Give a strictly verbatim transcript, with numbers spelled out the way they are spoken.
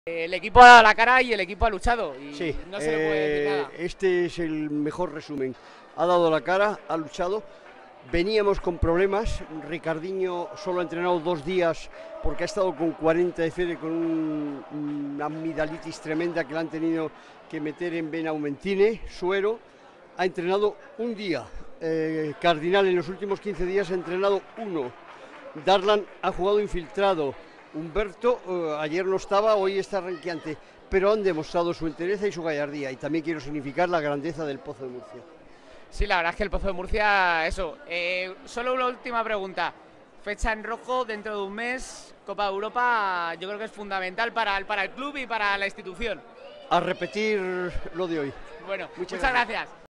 El equipo ha dado la cara y el equipo ha luchado y Sí, no se le puede decir eh, nada. este es el mejor resumen. Ha dado la cara, ha luchado. Veníamos con problemas. Ricardinho solo ha entrenado dos días porque ha estado con cuarenta de fiebre, con un, una amigdalitis tremenda que le han tenido que meter en Benaumentine, suero. Ha entrenado un día. Eh, Cardinal en los últimos quince días ha entrenado uno. Darlan ha jugado infiltrado. Humberto eh, ayer no estaba, hoy está ranqueante, pero han demostrado su entereza y su gallardía, y también quiero significar la grandeza del Pozo de Murcia. Sí, la verdad es que el Pozo de Murcia, eso. Eh, solo una última pregunta. Fecha en rojo dentro de un mes, Copa de Europa, yo creo que es fundamental para el, para el club y para la institución. A repetir lo de hoy. Bueno, Muchas muchas gracias. gracias.